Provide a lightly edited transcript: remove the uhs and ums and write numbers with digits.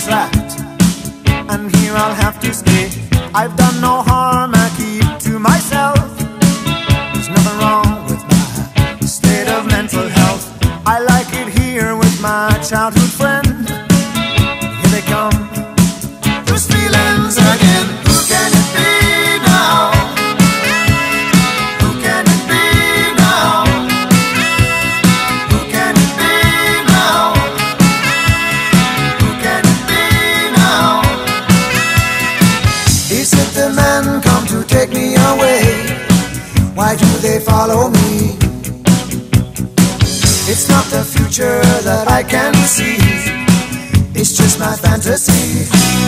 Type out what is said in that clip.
trapped, and here I'll have to stay. I've done no harm, I keep to myself. There's nothing wrong with my state of mental health. I like it here with my childhood friend. Here they come, those feelings again. Who can it be now? Who can it be now? Who can it be now? Who can it be now? Is it the men come to take me away? Why do they follow me? It's not the future that I can see, it's just my fantasy.